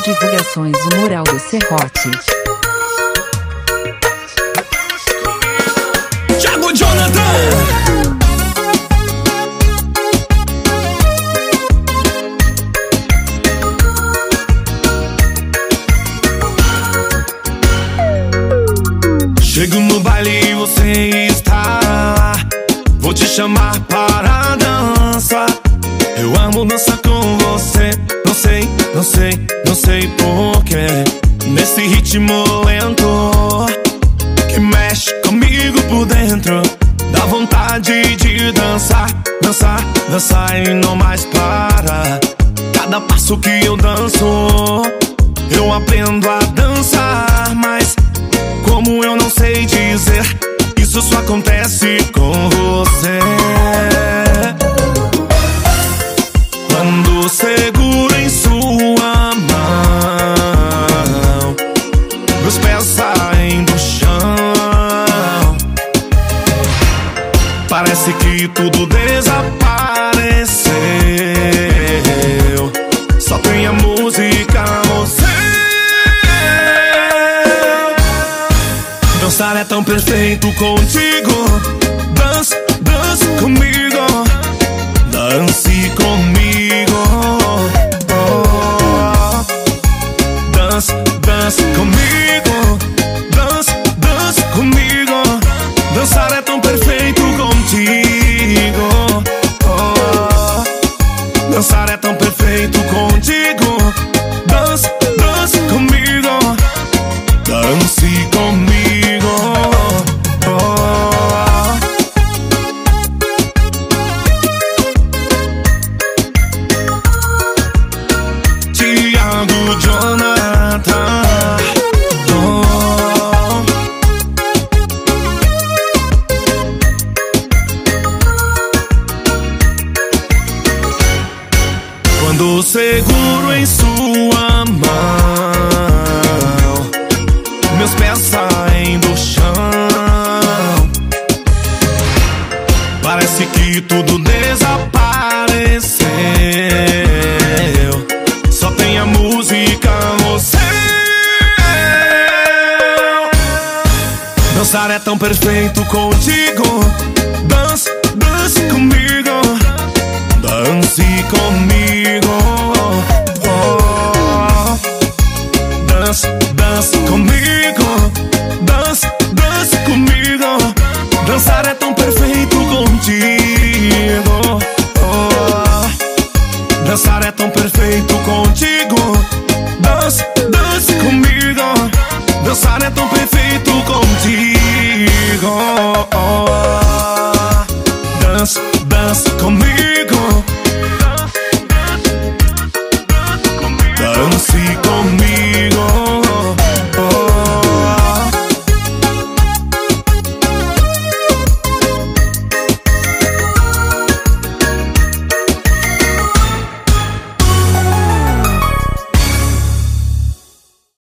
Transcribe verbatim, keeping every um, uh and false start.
Divulgações, o mural do Serrote. Thiago Jonathan. Chego no baile e você está lá. Vou te chamar para dançar. Eu amo dançar com você. Não sei, não sei, não sei porquê. Nesse ritmo lento que mexe comigo por dentro, dá vontade de dançar, dançar, dançar e não mais para. Cada passo que eu danço, eu aprendo a dançar, mas como eu não sei dizer, isso só acontece com você. Quando seguro em sua mão, meus pés saem do chão. Parece que tudo desapareceu. Só tem a música, você. Dançar é tão perfeito contigo. Dance, dance comigo. Dance comigo. Oh. Dance, dance comigo. Dance, dance comigo. Dançar é tão perfeito contigo. Oh. Dançar é tão perfeito contigo. Dance, dance comigo. Dance comigo. Thiago Jonathan. Oh. Quando seguro em sua mão, meus pés saem do chão. Parece que tudo desapareceu. Só tem a música, você. Dançar é tão perfeito contigo. Dance, dance comigo. Dance comigo. Oh. Dance, dance comigo. Dance, dance comigo. Dançar é tão perfeito contigo. Oh. Dançar é tão perfeito contigo. Dance, dance comigo. Dançar é tão perfeito contigo. Oh.